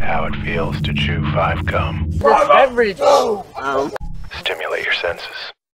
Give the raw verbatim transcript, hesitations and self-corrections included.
How it feels to chew five gum. This beverage. Um. Stimulate your senses.